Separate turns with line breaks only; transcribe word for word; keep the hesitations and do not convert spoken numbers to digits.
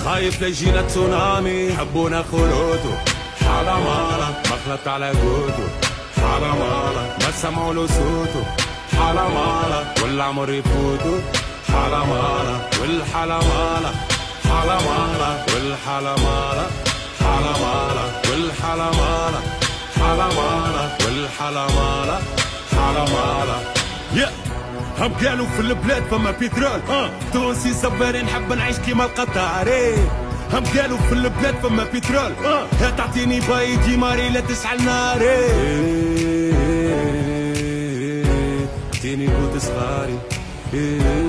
خايف ليجينا تسونامي حبونا خروطو حالة مالا ما خلط على قوتو حالة مالا ما سمعوا له صوتو حالة مالا والعمر يفوتو حالة مالا والحالة مالا حالة مالا والحالة مالا حالة مالا والحالة مالا حالة مالا والحالة مالا حالة مالا يا هم قالوا في البلاد فما بترول اه تونسي صباري نحب نعيش كيما القطاري هم قالوا في البلاد فما بترول اه يا تعطيني بايدي ماري لا تشعل ناري اعطيني بود صغاري